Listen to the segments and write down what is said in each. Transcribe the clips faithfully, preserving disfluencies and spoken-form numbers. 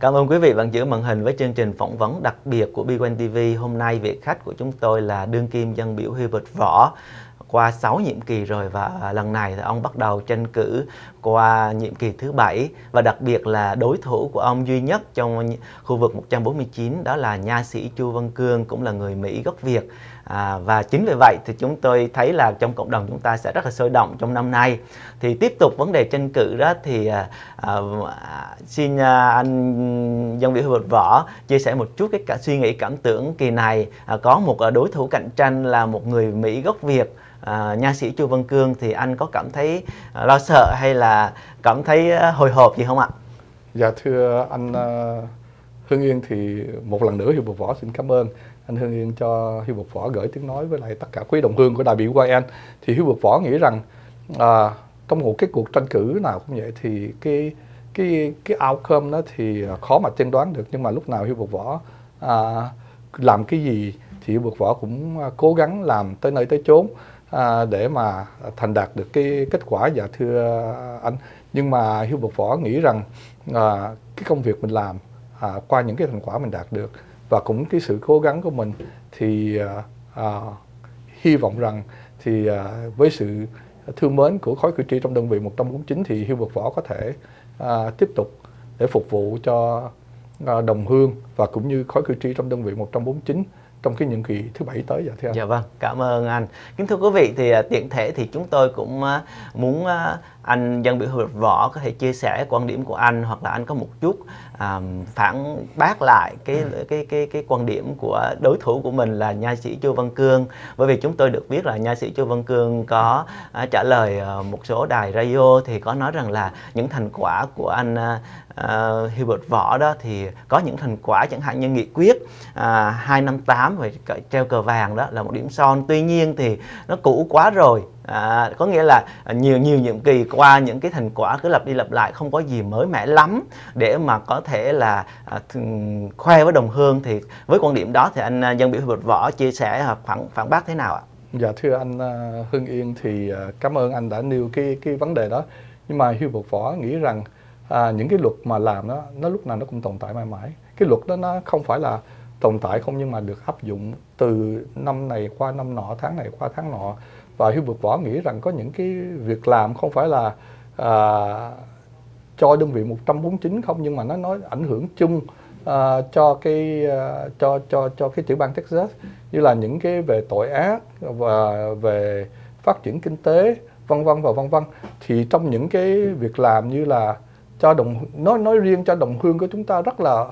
Cảm ơn quý vị vẫn giữ màn hình với chương trình phỏng vấn đặc biệt của bê một ti vi. Hôm nay vị khách của chúng tôi là đương kim dân biểu Hubert Võ. Qua sáu nhiệm kỳ rồi và lần này thì ông bắt đầu tranh cử qua nhiệm kỳ thứ bảy, và đặc biệt là đối thủ của ông duy nhất trong khu vực một trăm bốn mươi chín đó là nha sĩ Chu Văn Cương, cũng là người Mỹ gốc Việt. À, và chính vì vậy thì chúng tôi thấy là trong cộng đồng chúng ta sẽ rất là sôi động trong năm nay. Thì tiếp tục vấn đề tranh cử đó thì à, à, xin à, anh dân biểu Hubert Võ chia sẻ một chút cái cả suy nghĩ cảm tưởng kỳ này à, có một à, đối thủ cạnh tranh là một người Mỹ gốc Việt, à, nha sĩ Chu Văn Cương, thì anh có cảm thấy à, lo sợ hay là cảm thấy à, hồi hộp gì không ạ? Dạ thưa anh uh, Hưng Yên, thì một lần nữa Hubert Võ xin cảm ơn anh Hưng Yên cho Hubert Võ gửi tiếng nói với lại tất cả quý đồng hương của đại biểu i en. Thì Hubert Võ nghĩ rằng uh, trong một cái cuộc tranh cử nào cũng vậy thì cái cái cái outcome đó thì khó mà tiên đoán được, nhưng mà lúc nào Hubert Võ uh, làm cái gì thì Hubert Võ cũng uh, cố gắng làm tới nơi tới chốn uh, để mà thành đạt được cái kết quả. Dạ thưa anh, nhưng mà Hubert Võ nghĩ rằng à, cái công việc mình làm à, qua những cái thành quả mình đạt được và cũng cái sự cố gắng của mình thì à, à, hy vọng rằng thì à, với sự thương mến của khối cử tri trong đơn vị một trăm bốn mươi chín thì Hubert Võ có thể à, tiếp tục để phục vụ cho à, đồng hương và cũng như khối cử tri trong đơn vị một trăm bốn mươi chín trong cái nhiệm kỳ thứ bảy tới. Dạ thưa anh. Dạ vâng, cảm ơn anh. Kính thưa quý vị, thì tiện thể thì chúng tôi cũng muốn anh dân biểu Hubert Võ có thể chia sẻ quan điểm của anh, hoặc là anh có một chút à, phản bác lại cái cái cái cái quan điểm của đối thủ của mình là nha sĩ Chu Văn Cương. Bởi vì chúng tôi được biết là nha sĩ Chu Văn Cương có à, trả lời à, một số đài radio thì có nói rằng là những thành quả của anh à, Hubert Võ đó thì có những thành quả chẳng hạn như nghị quyết à, hai năm tám về treo cờ vàng, đó là một điểm son. Tuy nhiên thì nó cũ quá rồi. À, có nghĩa là nhiều nhiều nhiệm kỳ qua những cái thành quả cứ lặp đi lặp lại, không có gì mới mẻ lắm để mà có thể là à, khoe với đồng hương. Thì với quan điểm đó thì anh dân biểu Hubert Võ chia sẻ hoặc phản phản bác thế nào ạ? Dạ thưa anh uh, Hưng Yên, thì uh, cảm ơn anh đã nêu cái cái vấn đề đó. Nhưng mà Hubert Võ nghĩ rằng à, những cái luật mà làm đó nó lúc nào nó cũng tồn tại mãi mãi. Cái luật đó nó không phải là tồn tại không, nhưng mà được áp dụng từ năm này qua năm nọ, tháng này qua tháng nọ. Và Hubert Võ nghĩ rằng có những cái việc làm không phải là à, cho đơn vị một trăm bốn mươi chín không, nhưng mà nó nói ảnh hưởng chung à, cho cái à, cho cho cho cái tiểu bang Texas, như là những cái về tội ác và về phát triển kinh tế vân vân và vân vân. Thì trong những cái việc làm như là cho đồng nói nói riêng cho đồng hương của chúng ta rất là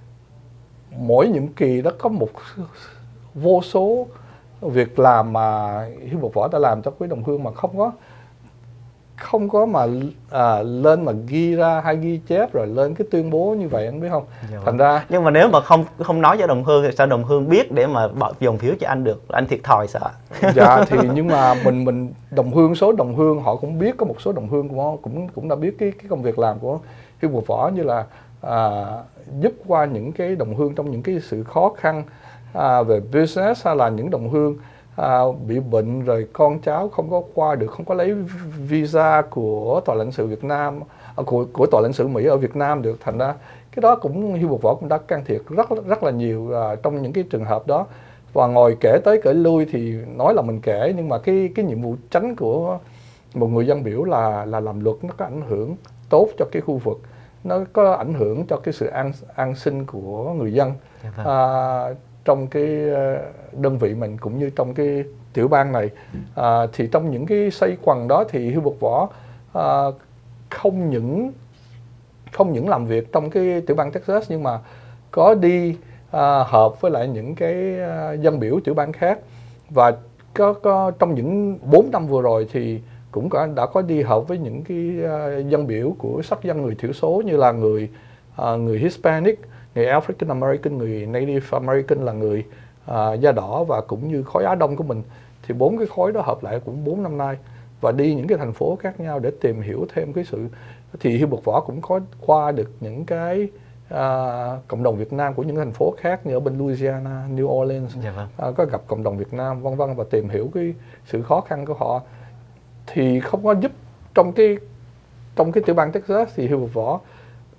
mỗi nhiệm kỳ đó có một vô số việc làm mà Hubert Võ đã làm cho quý đồng hương mà không có không có mà à, lên mà ghi ra hay ghi chép rồi lên cái tuyên bố như vậy, anh biết không? Dạ Thành vâng. ra Nhưng mà nếu mà không không nói cho đồng hương thì sao đồng hương biết để mà bỏ dòng phiếu cho anh được? Anh thiệt thòi sao ạ? Dạ thì nhưng mà mình mình đồng hương số đồng hương họ cũng biết, có một số đồng hương cũng cũng cũng đã biết cái cái công việc làm của Hubert Võ, như là à, giúp qua những cái đồng hương trong những cái sự khó khăn à, về business, hay là những đồng hương à, bị bệnh rồi con cháu không có qua được, không có lấy visa của tòa lãnh sự Việt Nam à, của của tòa lãnh sự Mỹ ở Việt Nam được. Thành ra cái đó cũng Hubert Võ cũng đã can thiệp rất rất là nhiều à, trong những cái trường hợp đó. Và ngồi kể tới kể lui thì nói là mình kể, nhưng mà cái cái nhiệm vụ chính của một người dân biểu là là làm luật, nó có ảnh hưởng tốt cho cái khu vực, nó có ảnh hưởng cho cái sự an an sinh của người dân à, trong cái đơn vị mình cũng như trong cái tiểu bang này. À, thì trong những cái xây quần đó thì Hubert Võ à, không những không những làm việc trong cái tiểu bang Texas, nhưng mà có đi à, hợp với lại những cái à, dân biểu tiểu bang khác. Và có, có trong những bốn năm vừa rồi thì cũng có, đã có đi hợp với những cái uh, dân biểu của sắc dân người thiểu số, như là người uh, người Hispanic, người African American, người Native American là người uh, da đỏ, và cũng như khối Á Đông của mình. Thì bốn cái khối đó hợp lại cũng bốn năm nay, và đi những cái thành phố khác nhau để tìm hiểu thêm cái sự. Thì Hubert Võ cũng có qua được những cái uh, cộng đồng Việt Nam của những thành phố khác như ở bên Louisiana, New Orleans, Dạ vâng. uh, có gặp cộng đồng Việt Nam vân vân, và tìm hiểu cái sự khó khăn của họ. Thì không có giúp trong cái trong cái tiểu bang Texas thì Hubert Võ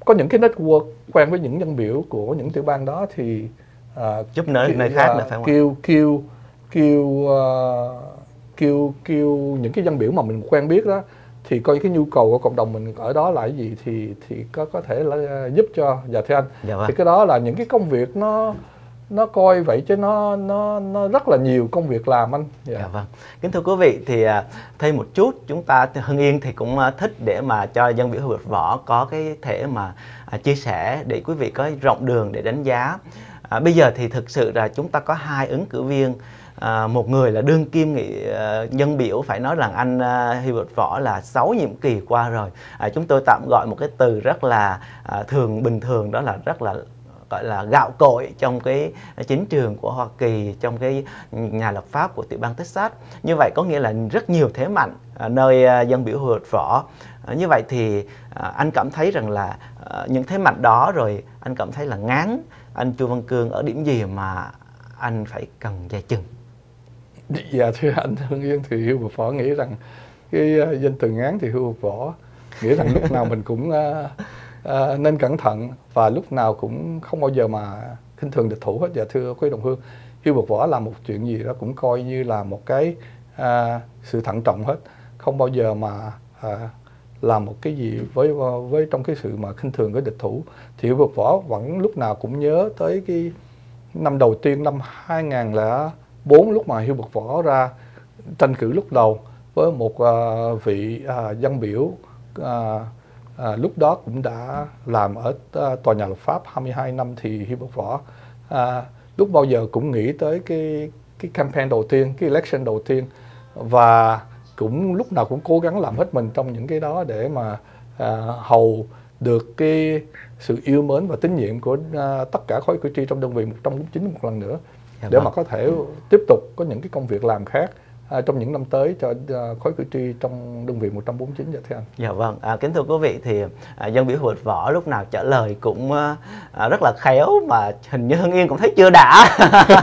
có những cái network quen với những dân biểu của những tiểu bang đó thì à, giúp nơi ki- nơi khác à, nữa phải không ạ? kêu kêu kêu à, kêu kêu những cái dân biểu mà mình quen biết đó, thì coi cái nhu cầu của cộng đồng mình ở đó là cái gì thì thì có có thể là giúp cho. Dạ thưa anh, Dạ vâng. thì cái đó là những cái công việc nó nó coi vậy chứ nó nó nó rất là nhiều công việc làm anh. Dạ. Dạ vâng. Kính thưa quý vị, thì à, thêm một chút, chúng ta Hưng Yên thì cũng à, thích để mà cho dân biểu Hương Việt Võ có cái thể mà à, chia sẻ để quý vị có rộng đường để đánh giá. À, bây giờ thì thực sự là chúng ta có hai ứng cử viên. À, một người là đương kim nghị à, dân biểu, phải nói rằng anh à, Hương Việt Võ là sáu nhiệm kỳ qua rồi. À, chúng tôi tạm gọi một cái từ rất là à, thường bình thường, đó là rất là gọi là gạo cội trong cái chính trường của Hoa Kỳ, trong cái nhà lập pháp của tiểu bang Texas. Như vậy có nghĩa là rất nhiều thế mạnh à, nơi à, dân biểu Hương Việt Võ. À, như vậy thì à, anh cảm thấy rằng là à, những thế mạnh đó rồi anh cảm thấy là ngán anh Chu Văn Cương ở điểm gì mà anh phải cần dè chừng? Dạ thưa anh Hưng Yên, thì Hương Việt Võ nghĩ rằng cái uh, danh từ ngán thì Hương Việt Võ nghĩ rằng lúc nào mình cũng uh, uh, nên cẩn thận và lúc nào cũng không bao giờ mà khinh thường địch thủ hết. Dạ thưa quý đồng hương, Hương Việt Võ làm một chuyện gì đó cũng coi như là một cái uh, sự thận trọng hết, không bao giờ mà uh, làm một cái gì với với trong cái sự mà khinh thường với địch thủ. Thì Hương Việt Võ vẫn lúc nào cũng nhớ tới cái năm đầu tiên, năm hai nghìn không trăm lẻ bốn, lúc mà Hương Việt Võ ra tranh cử lúc đầu với một uh, vị uh, dân biểu uh, uh, lúc đó cũng đã làm ở uh, tòa nhà lập pháp hai mươi hai năm. Thì Hương Việt Võ uh, lúc bao giờ cũng nghĩ tới cái cái campaign đầu tiên, cái election đầu tiên, và cũng lúc nào cũng cố gắng làm hết mình trong những cái đó để mà uh, hầu được cái sự yêu mến và tín nhiệm của uh, tất cả khối cử tri trong đơn vị một trăm bốn mươi chín một lần nữa, Dạ để vâng. mà có thể tiếp tục có những cái công việc làm khác à, trong những năm tới cho à, khối cử tri trong đơn vị một trăm bốn mươi chín. Dạ thưa anh. Dạ vâng, à, kính thưa quý vị, thì à, dân biểu Hương Việt Võ lúc nào trả lời cũng à, rất là khéo, mà hình như Hưng Yên cũng thấy chưa đã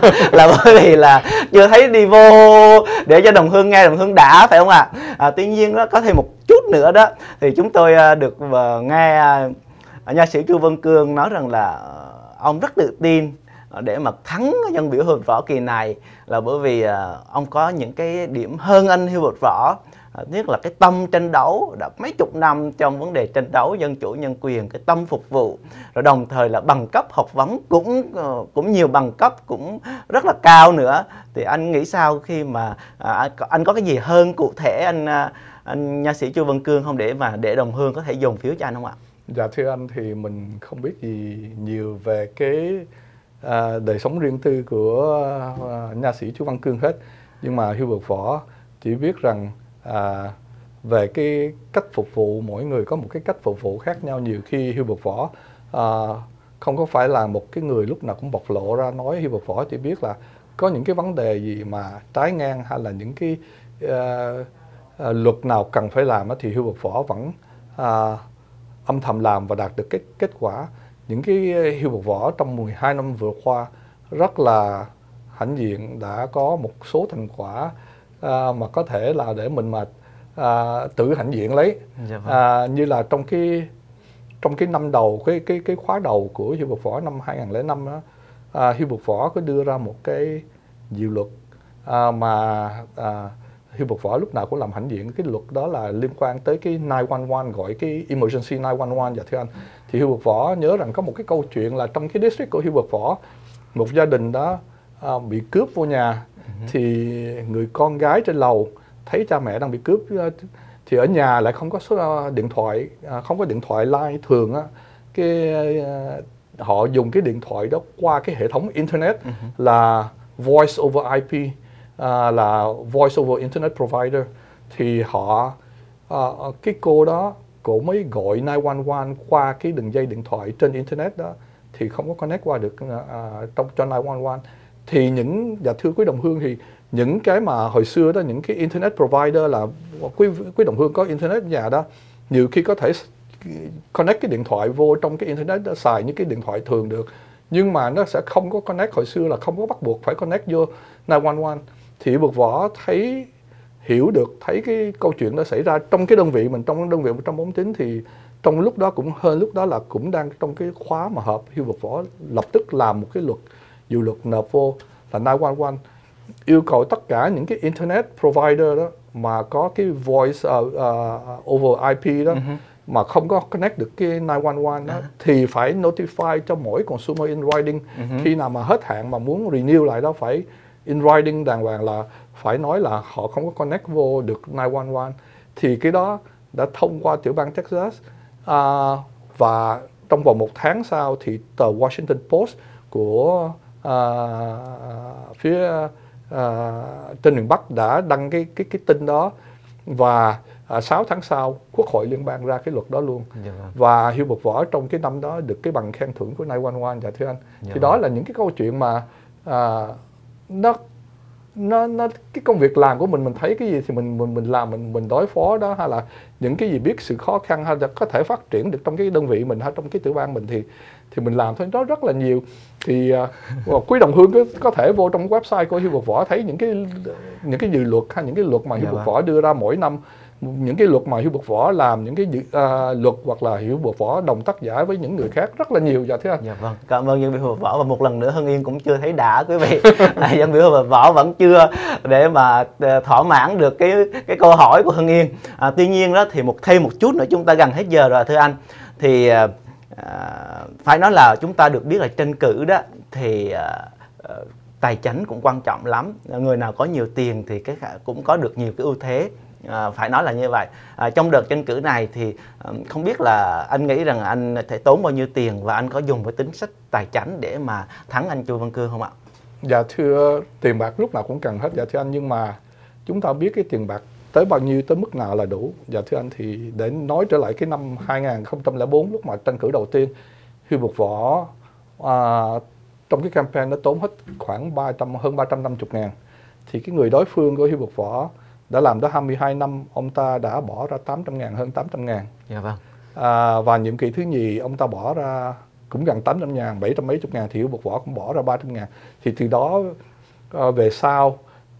là bởi vì là chưa thấy đi vô để cho đồng hương nghe đồng hương đã, phải không ạ? À, tuy nhiên đó, có thêm một chút nữa đó, thì chúng tôi à, được à, nghe à, nha sĩ Chu Văn Cương nói rằng là à, ông rất tự tin để mà thắng dân biểu Hương Việt Võ kỳ này, là bởi vì à, ông có những cái điểm hơn anh Hương Việt Võ. À, nhất là cái tâm tranh đấu đã mấy chục năm trong vấn đề tranh đấu dân chủ nhân quyền, cái tâm phục vụ, rồi đồng thời là bằng cấp học vấn cũng cũng nhiều bằng cấp cũng rất là cao nữa. Thì anh nghĩ sao khi mà à, anh có cái gì hơn cụ thể anh anh nha sĩ Chu Văn Cương không, để mà để đồng hương có thể dùng phiếu cho anh không ạ? Dạ thưa anh, thì mình không biết gì nhiều về cái à, đời sống riêng tư của à, nha sĩ Chu Văn Cương hết, nhưng mà Hương Việt Võ chỉ biết rằng à, về cái cách phục vụ, mỗi người có một cái cách phục vụ khác nhau. Nhiều khi Hương Việt Võ à, không có phải là một cái người lúc nào cũng bộc lộ ra nói. Hương Việt Võ chỉ biết là có những cái vấn đề gì mà trái ngang hay là những cái à, à, luật nào cần phải làm thì Hương Việt Võ vẫn à, âm thầm làm và đạt được cái kết quả. Những cái Hương Việt Võ trong mười hai năm vừa qua rất là hãnh diện, đã có một số thành quả à, mà có thể là để mình mà à, tự hãnh diện lấy. Dạ vâng. à, như là trong cái trong cái năm đầu, cái cái cái khóa đầu của Hương Việt Võ năm hai nghìn không trăm lẻ năm đó, à, Hương Việt Võ có đưa ra một cái dự luật à, mà à, Hương Việt Võ lúc nào cũng làm hãnh diện. Cái luật đó là liên quan tới cái chín một một, gọi cái emergency chín một một. Dạ thưa anh, thì Hương Việt Võ nhớ rằng có một cái câu chuyện là trong cái district của Hương Việt Võ, một gia đình đó à, bị cướp vô nhà. Uh-huh. Thì người con gái trên lầu thấy cha mẹ đang bị cướp, thì ở nhà lại không có số điện thoại, không có điện thoại line thường á, cái họ dùng cái điện thoại đó qua cái hệ thống internet. Uh-huh. Là voice over i pê, à, là voice over internet provider. Thì họ à, cái cô đó cô mới gọi chín một một qua cái đường dây điện thoại trên internet đó, thì không có connect qua được à, trong cho chín một một. Thì những, dạ thưa quý đồng hương, thì những cái mà hồi xưa đó, những cái internet provider là quý, quý đồng hương có internet ở nhà đó, nhiều khi có thể connect cái điện thoại vô trong cái internet đó, xài những cái điện thoại thường được, nhưng mà nó sẽ không có connect. Hồi xưa là không có bắt buộc phải connect vô chín một một. Thì Bực Võ thấy, hiểu được, thấy cái câu chuyện đó xảy ra trong cái đơn vị mình, trong đơn vị một trăm bốn mươi chín, thì trong lúc đó cũng hơn lúc đó là cũng đang trong cái khóa mà họp, Hiệp hội Võ lập tức làm một cái luật, dự luật nộp vô là chín một một, yêu cầu tất cả những cái internet provider đó mà có cái voice uh, uh, over i pê đó, uh-huh. mà không có connect được cái chín một một đó, uh-huh. thì phải notify cho mỗi consumer in writing, uh-huh. khi nào mà hết hạn mà muốn renew lại đó phải in writing đàng hoàng, là phải nói là họ không có connect vô được chín một một. Thì cái đó đã thông qua tiểu bang Texas, uh, và trong vòng một tháng sau thì tờ Washington Post của uh, phía uh, trên miền Bắc đã đăng cái cái cái tin đó, và uh, sáu tháng sau Quốc hội liên bang ra cái luật đó luôn. Yeah. Và Hiệp hội Võ trong cái năm đó được cái bằng khen thưởng của chín một một. Dạ thưa anh. Yeah. Thì đó là những cái câu chuyện mà uh, nó nó nó cái công việc làm của mình mình thấy cái gì thì mình mình mình làm, mình mình đối phó đó, hay là những cái gì biết sự khó khăn hay là có thể phát triển được trong cái đơn vị mình hay trong cái tiểu bang mình thì thì mình làm thôi. Đó rất là nhiều. Thì uh, quý đồng hương có, có thể vô trong website của Hiệp hội Võ thấy những cái những cái dự luật hay những cái luật mà Hiệp hội Võ đưa ra mỗi năm, những cái luật mà Hiệp hội Võ làm, những cái dự, uh, luật hoặc là Hiệp hội Võ đồng tác giả với những người khác rất là nhiều. Dạ thưa anh. Dạ vâng, cảm ơn dân biểu Hiệp hội Võ, và một lần nữa Hưng Yên cũng chưa thấy đã quý vị. À, dân biểu Hiệp hội Võ vẫn chưa để mà thỏa mãn được cái cái câu hỏi của Hưng Yên. À, tuy nhiên đó thì một thêm một chút nữa, chúng ta gần hết giờ rồi thưa anh. Thì à, phải nói là chúng ta được biết là tranh cử đó thì à, tài chính cũng quan trọng lắm. Người nào có nhiều tiền thì cái cũng có được nhiều cái ưu thế. À, phải nói là như vậy. À, trong đợt tranh cử này thì à, không biết là anh nghĩ rằng anh thể tốn bao nhiêu tiền và anh có dùng với chính sách tài chính để mà thắng anh Chu Văn Cương không ạ? Dạ thưa, tiền bạc lúc nào cũng cần hết. Dạ thưa anh, nhưng mà chúng ta biết cái tiền bạc tới bao nhiêu, tới mức nào là đủ. Dạ thưa anh, thì để nói trở lại cái năm hai nghìn không trăm lẻ bốn lúc mà tranh cử đầu tiên, Hiệp hội Võ à, trong cái campaign nó tốn hết khoảng ba trăm, hơn ba trăm năm mươi ngàn. Thì cái người đối phương của Hiệp hội Võ đã làm tới hai mươi hai năm, ông ta đã bỏ ra tám trăm ngàn, hơn tám trăm ngàn. Dạ vâng. À, và nhiệm kỳ thứ nhì ông ta bỏ ra cũng gần tám trăm ngàn, bảy trăm mấy chục ngàn, thì Hiệp hội Võ cũng bỏ ra ba trăm ngàn. Thì từ đó à, về sau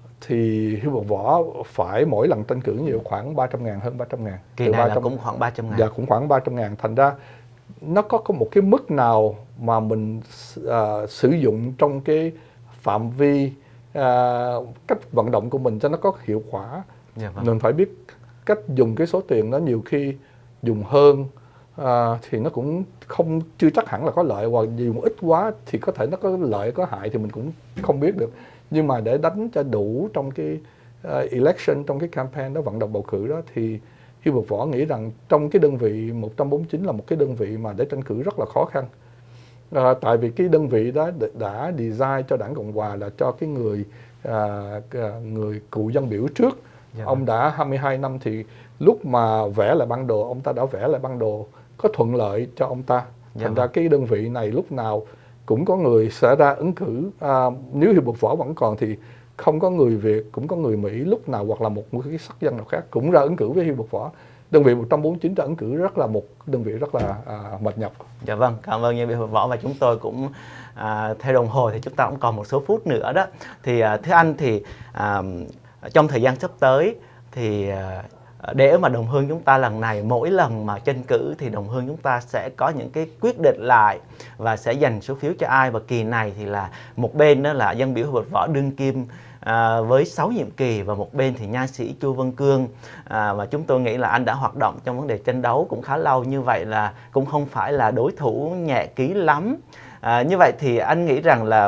thì Hiệp hội Võ phải mỗi lần tranh cử nhiều khoảng ba trăm ngàn, hơn ba trăm ngàn. Kỳ này là cũng khoảng ba trăm ngàn. Dạ, cũng khoảng ba trăm ngàn. Thành ra nó có, có một cái mức nào mà mình uh, sử dụng trong cái phạm vi uh, cách vận động của mình cho nó có hiệu quả. Dạ vâng. Mình phải biết cách dùng cái số tiền đó, nhiều khi dùng hơn uh, thì nó cũng không chưa chắc hẳn là có lợi, hoặc dùng ít quá thì có thể nó có lợi có hại thì mình cũng không biết được. Nhưng mà để đánh cho đủ trong cái uh, election, trong cái campaign đó, vận động bầu cử đó, thì Hiệp hội Võ nghĩ rằng trong cái đơn vị một trăm bốn mươi chín là một cái đơn vị mà để tranh cử rất là khó khăn. À, tại vì cái đơn vị đó đã design cho Đảng Cộng Hòa là cho cái người à, người cựu dân biểu trước. Dạ. Ông đã hai mươi hai năm thì lúc mà vẽ lại bản đồ, ông ta đã vẽ lại bản đồ có thuận lợi cho ông ta. Dạ. Thành ra cái đơn vị này lúc nào cũng có người sẽ ra ứng cử. À, nếu Hiệp hội Võ vẫn còn thì không có người Việt, cũng có người Mỹ lúc nào, hoặc là một cái sắc dân nào khác cũng ra ứng cử với Hiệp hội Võ. Đơn vị một trăm bốn mươi chín ra ứng cử rất là một đơn vị rất là à, mệt nhọc. Dạ vâng, cảm ơn nhân viên Hiệp hội Võ, và chúng tôi cũng à, theo đồng hồ thì chúng ta cũng còn một số phút nữa đó. Thì à, thưa anh, thì à, trong thời gian sắp tới thì à, để mà đồng hương chúng ta lần này, mỗi lần mà tranh cử thì đồng hương chúng ta sẽ có những cái quyết định lại và sẽ dành số phiếu cho ai. Và kỳ này thì là một bên đó là dân biểu Hiệp hội Võ đương kim à, với sáu nhiệm kỳ, và một bên thì nha sĩ Chu Văn Cương. À, và chúng tôi nghĩ là anh đã hoạt động trong vấn đề tranh đấu cũng khá lâu, như vậy là cũng không phải là đối thủ nhẹ ký lắm. À, như vậy thì anh nghĩ rằng là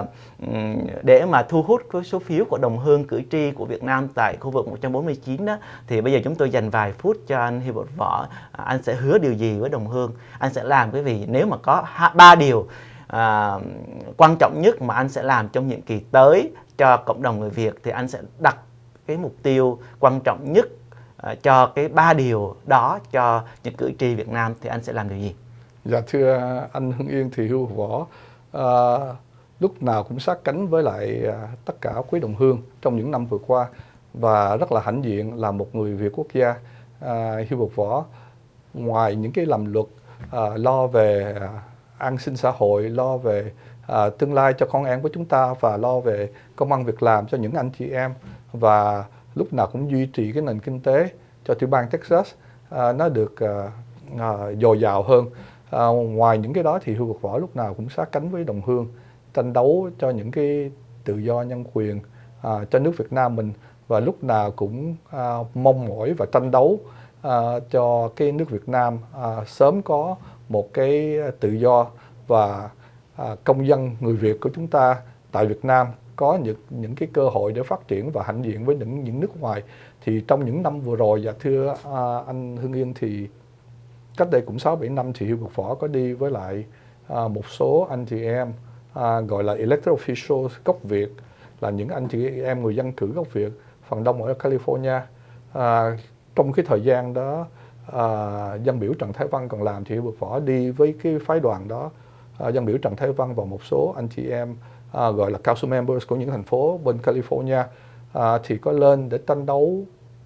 để mà thu hút cái số phiếu của đồng hương cử tri của Việt Nam tại khu vực một trăm bốn mươi chín đó, thì bây giờ chúng tôi dành vài phút cho anh Hiệp hội Võ. À, anh sẽ hứa điều gì với đồng hương? Anh sẽ làm cái gì nếu mà có ba điều à, quan trọng nhất mà anh sẽ làm trong nhiệm kỳ tới cho cộng đồng người Việt, thì anh sẽ đặt cái mục tiêu quan trọng nhất à, cho cái ba điều đó cho những cử tri Việt Nam, thì anh sẽ làm điều gì? Dạ thưa anh Hưng Yên, thì Hiệp hội Võ à, lúc nào cũng sát cánh với lại à, tất cả quý đồng hương trong những năm vừa qua, và rất là hãnh diện là một người Việt quốc gia. à, Hiệp hội Võ ngoài những cái làm luật à, lo về à, an sinh xã hội, lo về à, tương lai cho con em của chúng ta, và lo về công ăn việc làm cho những anh chị em, và lúc nào cũng duy trì cái nền kinh tế cho tiểu bang Texas à, nó được à, à, dồi dào hơn. À, ngoài những cái đó thì Hưu Vật Võ lúc nào cũng sát cánh với đồng hương, tranh đấu cho những cái tự do nhân quyền à, cho nước Việt Nam mình, và lúc nào cũng à, mong mỏi và tranh đấu à, cho cái nước Việt Nam à, sớm có một cái tự do, và à, công dân người Việt của chúng ta tại Việt Nam có những những cái cơ hội để phát triển và hãnh diện với những những nước ngoài. Thì trong những năm vừa rồi, và thưa à, anh Hưng Yên, thì cách đây cũng sáu bảy năm thì Hưu Vật Võ có đi với lại à, một số anh chị em à, gọi là elected officials gốc Việt, là những anh chị em người dân cử gốc Việt, phần đông ở California. À, trong cái thời gian đó à, dân biểu Trần Thái Văn còn làm thì Hưu Vật Võ đi với cái phái đoàn đó. À, dân biểu Trần Thái Văn và một số anh chị em à, gọi là council members của những thành phố bên California à, thì có lên để tranh đấu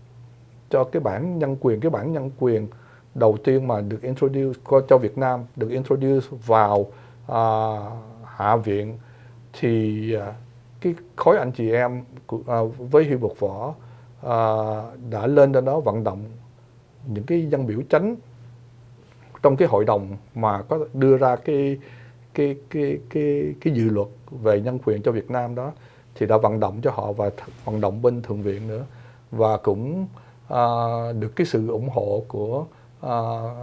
cho cái bản nhân quyền, cái bản nhân quyền đầu tiên mà được introduce cho Việt Nam, được introduce vào à, Hạ viện. Thì à, cái khối anh chị em à, với Hưu Vật Võ à, đã lên đến đó vận động những cái dân biểu chánh trong cái hội đồng mà có đưa ra cái cái cái cái cái dự luật về nhân quyền cho Việt Nam đó, thì đã vận động cho họ và vận động bên Thượng viện nữa, và cũng à, được cái sự ủng hộ của à,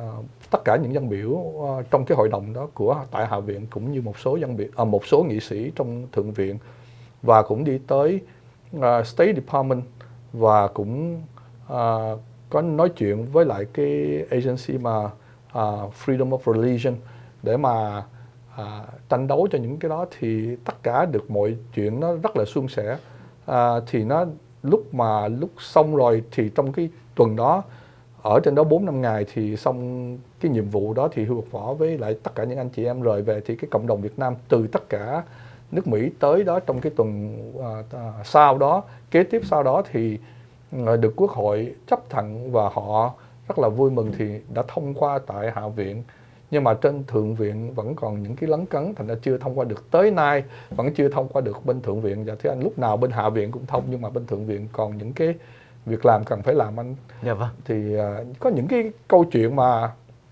tất cả những dân biểu à, trong cái hội đồng đó của tại Hạ viện, cũng như một số dân biểu à, một số nghị sĩ trong Thượng viện, và cũng đi tới à, State Department, và cũng à, có nói chuyện với lại cái agency mà à, Freedom of Religion để mà à, tranh đấu cho những cái đó. Thì tất cả được mọi chuyện nó rất là suôn sẻ. À, thì nó lúc mà lúc xong rồi thì trong cái tuần đó ở trên đó bốn năm ngày thì xong cái nhiệm vụ đó, thì Hưu Vật Võ với lại tất cả những anh chị em rời về, thì cái cộng đồng Việt Nam từ tất cả nước Mỹ tới đó trong cái tuần à, à, sau đó, kế tiếp sau đó thì à, được Quốc hội chấp thuận và họ rất là vui mừng thì đã thông qua tại Hạ viện. Nhưng mà trên Thượng viện vẫn còn những cái lấn cấn, thành ra chưa thông qua được, tới nay vẫn chưa thông qua được bên Thượng viện. Và thưa anh, lúc nào bên Hạ viện cũng thông, nhưng mà bên Thượng viện còn những cái việc làm cần phải làm anh. Dạ vâng. Thì uh, có những cái câu chuyện mà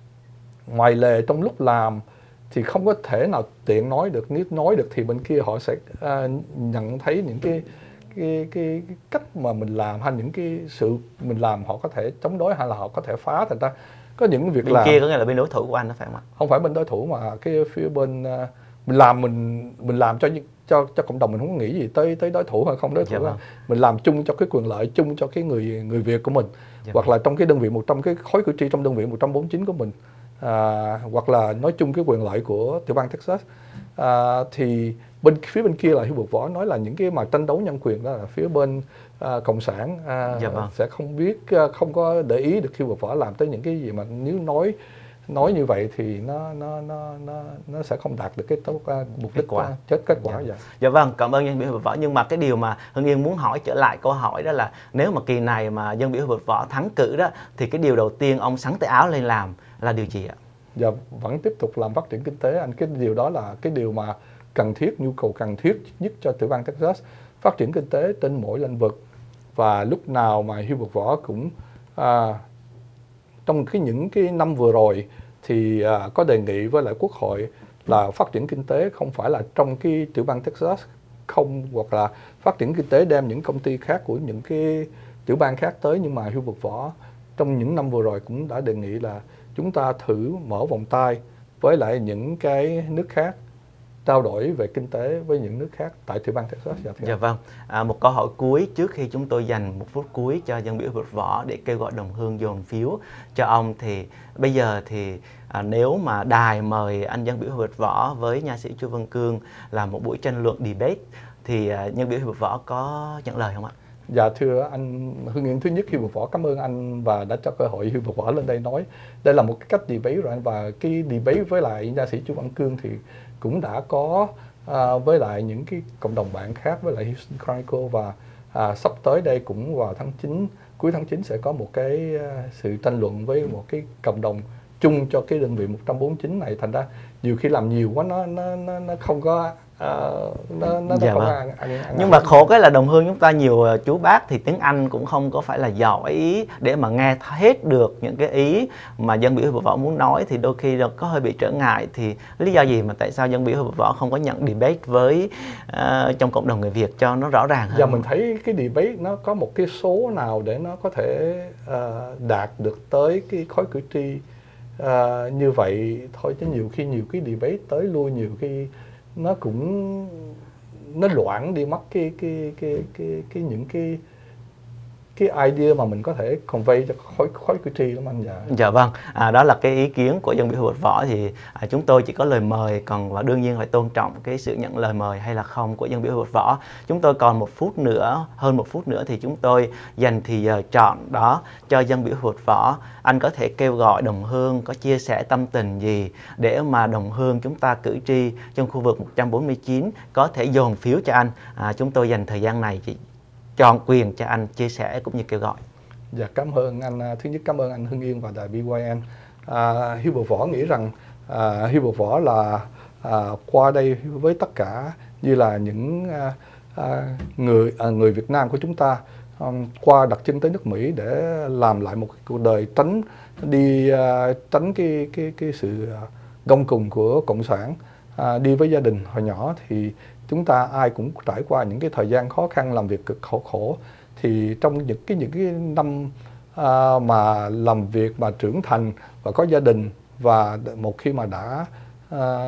ngoài lề trong lúc làm thì không có thể nào tiện nói được, nếu nói được thì bên kia họ sẽ uh, nhận thấy những cái cái, cái cái cách mà mình làm, hay những cái sự mình làm họ có thể chống đối, hay là họ có thể phá. Thành ra có những việc bên làm kia có nghĩa là bên đối thủ của anh đó phải không ạ? Không phải bên đối thủ, mà cái phía bên uh, mình làm mình mình làm cho cho cho cộng đồng, mình không có nghĩ gì tới tới đối thủ hay không đối thủ. Dạ vâng. Mình làm chung cho cái quyền lợi chung cho cái người người Việt của mình. Dạ hoặc vâng. là trong cái đơn vị một trăm cái khối cử tri trong đơn vị một trăm bốn mươi chín của mình, à, hoặc là nói chung cái quyền lợi của tiểu bang Texas. À, thì bên phía bên kia là Hưu Vật Võ nói là những cái mà tranh đấu nhân quyền đó là phía bên à, cộng sản à, dạ vâng. sẽ không biết, không có để ý được Hưu Vật Võ làm tới những cái gì, mà nếu nói nói như vậy thì nó nó nó nó nó sẽ không đạt được cái tốt mục đích quả chết kết quả. Dạ. Dạ. Dạ vâng, cảm ơn dân biểu Hưu Vật Võ. Nhưng mà cái điều mà Hưng Yên muốn hỏi trở lại câu hỏi đó là nếu mà kỳ này mà dân biểu Hưu Vật Võ thắng cử đó, thì cái điều đầu tiên ông xắn tay áo lên làm là điều gì ạ? Dạ, vẫn tiếp tục làm phát triển kinh tế anh. Cái điều đó là cái điều mà cần thiết, nhu cầu cần thiết nhất cho tiểu bang Texas, phát triển kinh tế trên mỗi lĩnh vực. Và lúc nào mà Hưu Vật Võ cũng à, trong cái những cái năm vừa rồi thì à, có đề nghị với lại Quốc hội là phát triển kinh tế không phải là trong cái tiểu bang Texas không, hoặc là phát triển kinh tế đem những công ty khác của những cái tiểu bang khác tới. Nhưng mà Hưu Vật Võ trong những năm vừa rồi cũng đã đề nghị là chúng ta thử mở vòng tay với lại những cái nước khác, trao đổi về kinh tế với những nước khác tại tiểu bang Texas. Dạ, dạ vâng. À, một câu hỏi cuối trước khi chúng tôi dành một phút cuối cho dân biểu Hưu Vật Võ để kêu gọi đồng hương dồn phiếu cho ông, thì bây giờ thì à, nếu mà đài mời anh dân biểu Hưu Vật Võ với nha sĩ Chu Văn Cương là một buổi tranh luận debate thì à, dân biểu Hưu Vật Võ có nhận lời không ạ? Dạ thưa anh Hưng Yên, thứ nhất Hưu Vật Võ cảm ơn anh và đã cho cơ hội Hưu Vật Võ lên đây nói. Đây là một cái cách debate rồi anh, và cái debate với lại nha sĩ Chu Văn Cương thì cũng đã có à, với lại những cái cộng đồng bạn khác, với lại Houston Chronicle, và à, sắp tới đây cũng vào tháng chín, cuối tháng chín sẽ có một cái à, sự tranh luận với một cái cộng đồng chung cho cái đơn vị một trăm bốn mươi chín này. Thành ra nhiều khi làm nhiều quá nó nó nó, nó không có uh, nó nó, Dạ nó không vâng. ăn, ăn, ăn Nhưng mà khổ cái là đồng hương chúng ta nhiều ờ, chú bác thì tiếng Anh cũng không có phải là giỏi ý để mà nghe hết được những cái ý mà dân biểu hiệp hội võ muốn nói, thì đôi khi có hơi bị trở ngại. Thì lý do gì mà tại sao dân biểu hiệp hội võ không có nhận debate với uh, trong cộng đồng người Việt cho nó rõ ràng hơn? Giờ mình thấy cái debate nó có một cái số nào để nó có thể uh, đạt được tới cái khối cử tri uh, như vậy thôi, chứ nhiều khi nhiều cái debate tới lui nhiều khi nó cũng nó loãng đi mất cái cái cái cái cái những cái cái idea mà mình có thể convey cho khối khối cử tri lắm anh. Dạ. Dạ vâng, à, đó là cái ý kiến của dân biểu hiệp hội võ. Thì à, chúng tôi chỉ có lời mời, còn và đương nhiên phải tôn trọng cái sự nhận lời mời hay là không của dân biểu hiệp hội võ. Chúng tôi còn một phút nữa, hơn một phút nữa thì chúng tôi dành thì giờ chọn đó cho dân biểu hiệp hội võ. Anh có thể kêu gọi đồng hương có chia sẻ tâm tình gì để mà đồng hương chúng ta cử tri trong khu vực một trăm bốn mươi chín có thể dồn phiếu cho anh. À, chúng tôi dành thời gian này chỉ chọn quyền cho anh chia sẻ cũng như kêu gọi. Dạ, cảm ơn anh. Thứ nhất cảm ơn anh Hưng Yên và đài bê i en. À, Hiệp hội võ nghĩ rằng à, Hiệp hội võ là à, qua đây với tất cả như là những à, à, người à, người Việt Nam của chúng ta um, qua đặt chân tới nước Mỹ để làm lại một cuộc đời tránh đi à, tránh cái cái cái sự gông cùng của cộng sản, à, đi với gia đình hồi nhỏ. Thì chúng ta ai cũng trải qua những cái thời gian khó khăn, làm việc cực khổ khổ. Thì trong những cái những cái năm à, mà làm việc mà trưởng thành và có gia đình, và một khi mà đã à,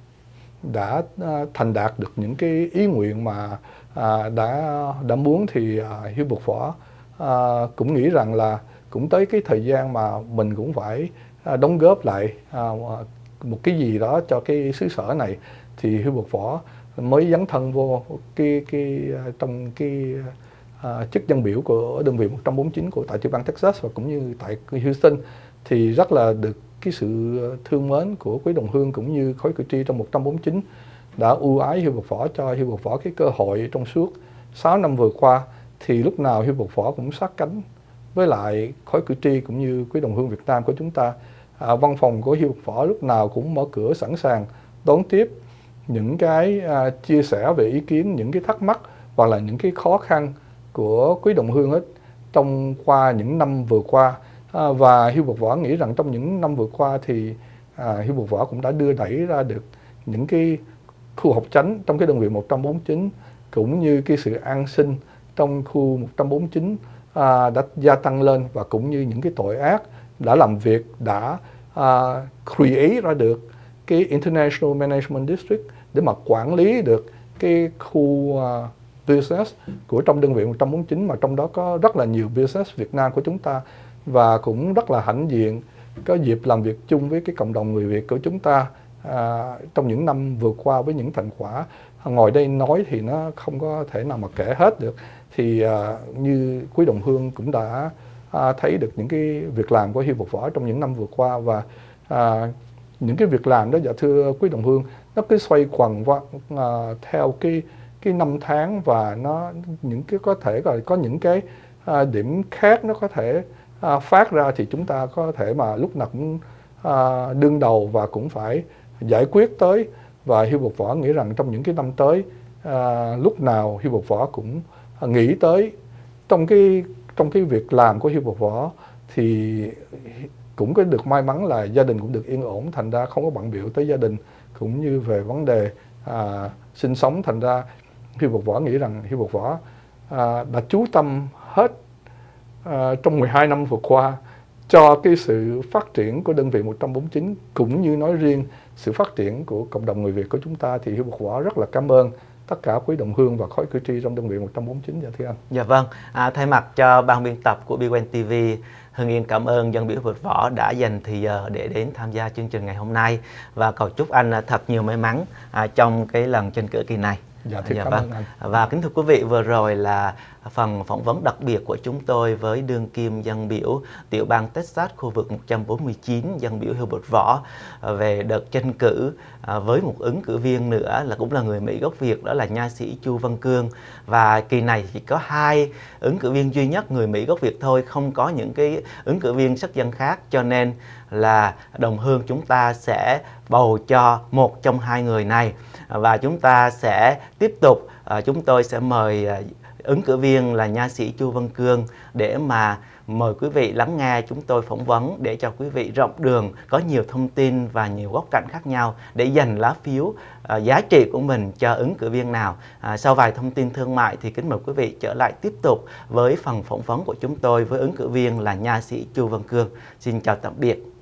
đã à, thành đạt được những cái ý nguyện mà à, đã đã muốn, thì à, Hiệp hội võ à, cũng nghĩ rằng là cũng tới cái thời gian mà mình cũng phải à, đóng góp lại à, một cái gì đó cho cái xứ sở này. Thì Hiệp hội võ mới dấn thân vô cái cái trong cái À, chức dân biểu của đơn vị một trăm bốn mươi chín của tại tiểu bang Texas và cũng như tại Houston, thì rất là được cái sự thương mến của quý đồng hương cũng như khối cử tri trong một trăm bốn mươi chín đã ưu ái Hiệp hội võ cho Hiệp hội võ cái cơ hội trong suốt sáu năm vừa qua. Thì lúc nào Hiệp hội võ cũng sát cánh với lại khối cử tri cũng như quý đồng hương Việt Nam của chúng ta. À, văn phòng của Hiệp hội võ lúc nào cũng mở cửa sẵn sàng đón tiếp những cái à, chia sẻ về ý kiến, những cái thắc mắc hoặc là những cái khó khăn của quý đồng hương hết trong qua những năm vừa qua. À, và Hiệp hội võ nghĩ rằng trong những năm vừa qua thì à, Hiệp hội võ cũng đã đưa đẩy ra được những cái khu học chánh trong cái đơn vị một trăm bốn mươi chín, cũng như cái sự an sinh trong khu một trăm bốn mươi chín à, đã gia tăng lên, và cũng như những cái tội ác đã làm việc đã à, create ra được cái International Management District để mà quản lý được cái khu à, business của trong đơn vị một trăm bốn mươi chín, mà trong đó có rất là nhiều business Việt Nam của chúng ta, và cũng rất là hãnh diện có dịp làm việc chung với cái cộng đồng người Việt của chúng ta à, trong những năm vừa qua với những thành quả ngồi đây nói thì nó không có thể nào mà kể hết được. Thì à, như quý đồng hương cũng đã à, thấy được những cái việc làm của Hiệp hội võ trong những năm vừa qua, và à, những cái việc làm đó, dạ thưa quý đồng hương, nó cứ xoay quần qua, à, theo cái cái năm tháng, và nó những cái có thể là có những cái à, điểm khác nó có thể à, phát ra, thì chúng ta có thể mà lúc nào cũng à, đương đầu và cũng phải giải quyết tới. Và Hiệp hội võ nghĩ rằng trong những cái năm tới à, lúc nào Hiệp hội võ cũng nghĩ tới trong cái trong cái việc làm của Hiệp hội võ, thì cũng có được may mắn là gia đình cũng được yên ổn, thành ra không có bận bịu tới gia đình cũng như về vấn đề à, sinh sống. Thành ra Hiệp hội võ nghĩ rằng Hiệp hội võ à, đã chú tâm hết à, trong mười hai năm vừa qua cho cái sự phát triển của đơn vị một trăm bốn mươi chín, cũng như nói riêng sự phát triển của cộng đồng người Việt của chúng ta. Thì Hiệp hội võ rất là cảm ơn tất cả quý đồng hương và khối cử tri trong đơn vị một trăm bốn mươi chín. Dạ thưa anh. Dạ vâng, à, thay mặt cho ban biên tập của bê i en ti vi, Hưng Yên cảm ơn dân biểu Hiệp hội võ đã dành thời giờ để đến tham gia chương trình ngày hôm nay, và cầu chúc anh thật nhiều may mắn à, trong cái lần tranh cử kỳ này. Dạ, thì dạ cảm vâng. ơn anh. Và kính thưa quý vị, vừa rồi là phần phỏng vấn đặc biệt của chúng tôi với đương kim dân biểu tiểu bang Texas khu vực một trăm bốn mươi chín, dân biểu Hiệp hội võ về đợt tranh cử với một ứng cử viên nữa là cũng là người Mỹ gốc Việt, đó là nha sĩ Chu Văn Cương. Và kỳ này chỉ có hai ứng cử viên duy nhất người Mỹ gốc Việt thôi, không có những cái ứng cử viên sắc dân khác, cho nên là đồng hương chúng ta sẽ bầu cho một trong hai người này. Và chúng ta sẽ tiếp tục, chúng tôi sẽ mời ứng cử viên là nha sĩ Chu Văn Cương để mà mời quý vị lắng nghe chúng tôi phỏng vấn, để cho quý vị rộng đường có nhiều thông tin và nhiều góc cạnh khác nhau để dành lá phiếu uh, giá trị của mình cho ứng cử viên nào. Uh, sau vài thông tin thương mại thì kính mời quý vị trở lại tiếp tục với phần phỏng vấn của chúng tôi với ứng cử viên là nha sĩ Chu Văn Cương. Xin chào tạm biệt.